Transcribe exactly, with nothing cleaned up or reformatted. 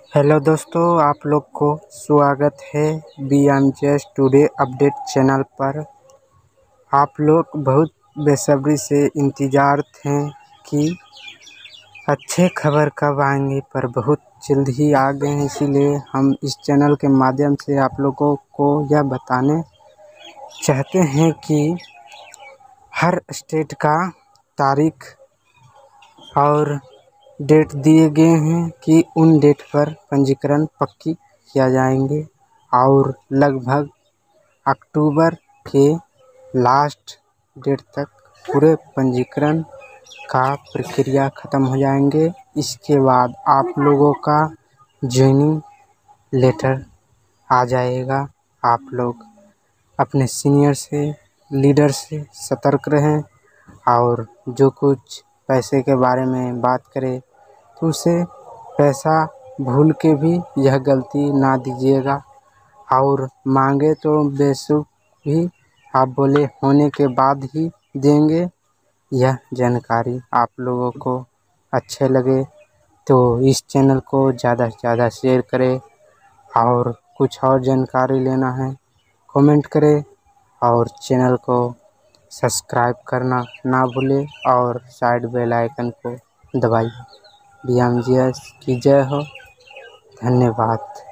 Hello दोस्तों, आप लोग को स्वागत है B M J S today update channel पर। आप लोग बहुत बेसब्री से इंतज़ार थे कि अच्छे खबर कब आएंगे, पर बहुत जल्द ही आ गए हैं। इसीलिए हम इस चैनल के माध्यम से आप लोगों को यह बताने चाहते हैं कि हर स्टेट का तारीख और डेट दिए गए हैं कि उन डेट पर पंजीकरण पक्की किया जाएंगे और लगभग अक्टूबर के लास्ट डेट तक पूरे पंजीकरण का प्रक्रिया ख़त्म हो जाएंगे। इसके बाद आप लोगों का ज्वाइनिंग लेटर आ जाएगा। आप लोग अपने सीनियर से, लीडर से सतर्क रहें और जो कुछ पैसे के बारे में बात करें तो उसे पैसा भूल के भी यह गलती ना दीजिएगा, और मांगे तो बेशुक भी आप बोले होने के बाद ही देंगे। यह जानकारी आप लोगों को अच्छे लगे तो इस चैनल को ज़्यादा से ज़्यादा शेयर करें, और कुछ और जानकारी लेना है कमेंट करें, और चैनल को सब्सक्राइब करना ना भूलें और साइड बेल आइकन को दबाइए। बी एम जे एस की जय हो। धन्यवाद।